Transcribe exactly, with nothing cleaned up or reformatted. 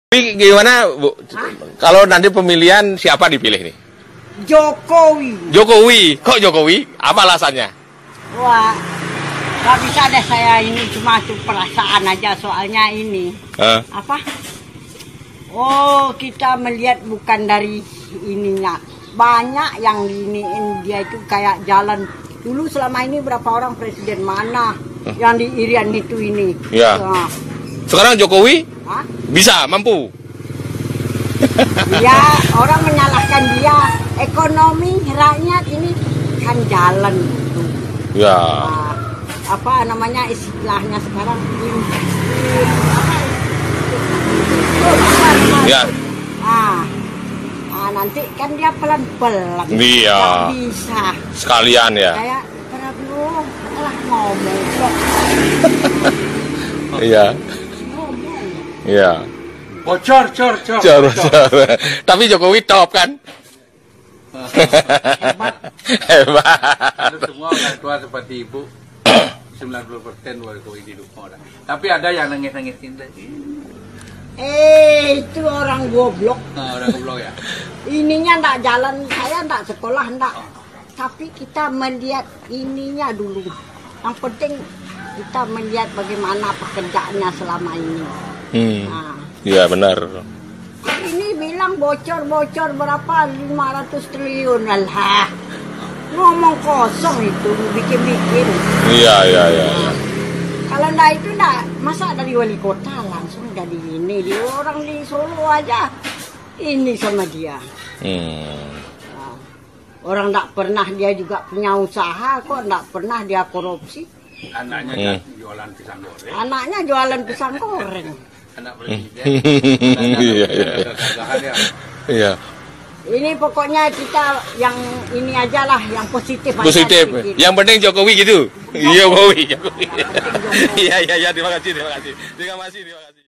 Tapi gimana, Bu? Hah? Kalau nanti pemilihan siapa dipilih nih? Jokowi. Jokowi. Kok Jokowi? Apa alasannya? Wah, nggak bisa deh saya ini, cuma itu perasaan aja soalnya ini. Huh? Apa? Oh, kita melihat bukan dari ininya. Banyak yang diiniin dia itu kayak jalan. Dulu selama ini berapa orang presiden mana huh? yang di Irian itu ini. Ya. Nah. Sekarang Jokowi? Hah? Bisa, mampu. Ya, orang menyalahkan dia. Ekonomi rakyat ini kan jalan gitu. Ya. Nah, apa namanya istilahnya sekarang? In, in, apa? Ya. Ah, nah, nanti kan dia pelan-pelan. Iya. Nggak bisa. Sekalian ya. Kayak belum telah ngomong. Iya. Iya. Bocor, cor, cor. Cor, cor. Tapi Jokowi top kan? Hebat. Hebat. Ada semua orang tua seperti ibu. sembilan puluh persen Jokowi didukung orang. Tapi ada yang nangis-nangisin tadi. Eh, itu orang goblok. Nah, orang goblok ya. Ininya enggak jalan, saya enggak sekolah enggak. Tapi kita melihat ininya dulu. Yang penting kita melihat bagaimana pekerjaannya selama ini. Hmm. Nah, iya benar. ini bilang bocor-bocor berapa lima ratus triliun lah. Ngomong kosong itu, bikin-bikin. Iya, iya, iya. Nah, kalau enggak itu enggak, masa dari wali kota langsung jadi ini. Dia orang di Solo aja ini sama dia. Hmm. Nah, orang enggak pernah dia juga punya usaha, kok enggak pernah dia korupsi. Anaknya hmm. jualan pisang goreng. Anaknya jualan pisang goreng. Anak presiden. Iya, iya. Iya. Ini pokoknya kita yang ini aja lah, yang positif. Positif. Aja yang penting Jokowi gitu. Iya, Jokowi. Jokowi. Iya, iya, iya. Terima kasih, terima kasih. Terima kasih, terima kasih.